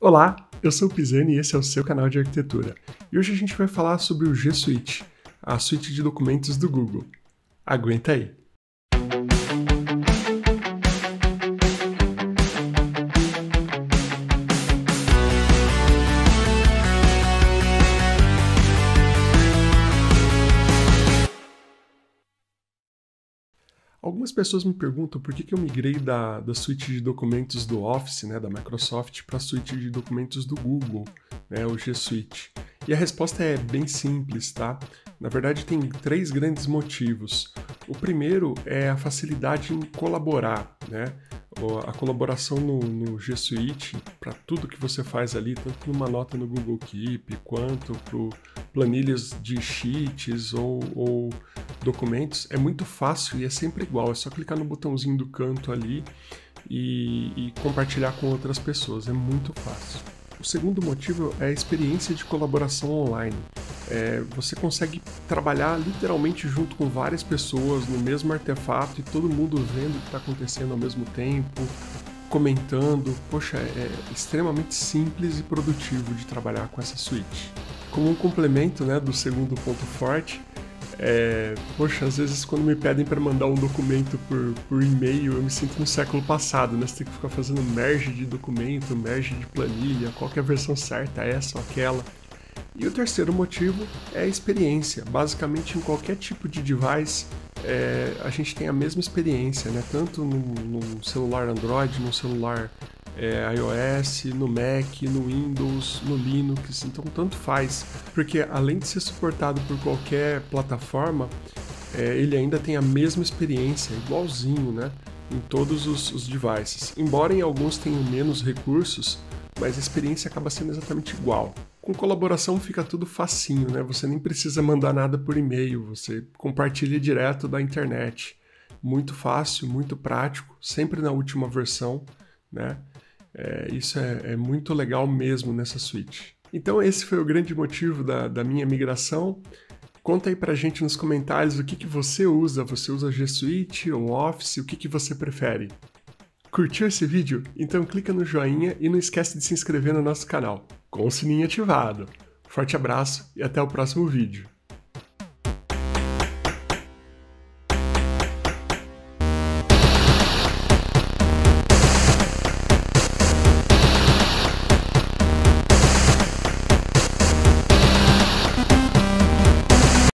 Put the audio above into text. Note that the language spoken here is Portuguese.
Olá, eu sou o Pisani e esse é o seu canal de arquitetura. E hoje a gente vai falar sobre o G Suite, a suíte de documentos do Google. Aguenta aí! Algumas pessoas me perguntam por que eu migrei da suíte de documentos do Office, da Microsoft, para a suíte de documentos do Google, o G Suite. E a resposta é bem simples, tá? Na verdade, tem três grandes motivos. O primeiro é a facilidade em colaborar, A colaboração no G Suite, para tudo que você faz ali, tanto numa nota no Google Keep, quanto para planilhas de sheets ou documentos, é muito fácil e é sempre igual. É só clicar no botãozinho do canto ali e compartilhar com outras pessoas. É muito fácil. O segundo motivo é a experiência de colaboração online. Você consegue trabalhar literalmente junto com várias pessoas no mesmo artefato e todo mundo vendo o que está acontecendo ao mesmo tempo, comentando. Poxa, é extremamente simples e produtivo de trabalhar com essa suíte. Como um complemento do segundo ponto forte, às vezes quando me pedem para mandar um documento por e-mail, eu me sinto no século passado, Você tem que ficar fazendo merge de documento, merge de planilha, qual que é a versão certa, essa ou aquela. E o terceiro motivo é a experiência. Basicamente, em qualquer tipo de device, a gente tem a mesma experiência, Tanto no celular Android, no celular iOS, no Mac, no Windows, no Linux, então tanto faz, porque além de ser suportado por qualquer plataforma, ele ainda tem a mesma experiência, igualzinho, em todos os devices. Embora em alguns tenham menos recursos, mas a experiência acaba sendo exatamente igual. Com colaboração fica tudo facinho, Você nem precisa mandar nada por e-mail, você compartilha direto da internet. Muito fácil, muito prático, sempre na última versão, Isso é muito legal mesmo nessa suíte. Então esse foi o grande motivo da minha migração. Conta aí pra gente nos comentários o que você usa. Você usa G Suite ou Office? O que você prefere? Curtiu esse vídeo? Então clica no joinha e não esquece de se inscrever no nosso canal, com o sininho ativado. Forte abraço e até o próximo vídeo.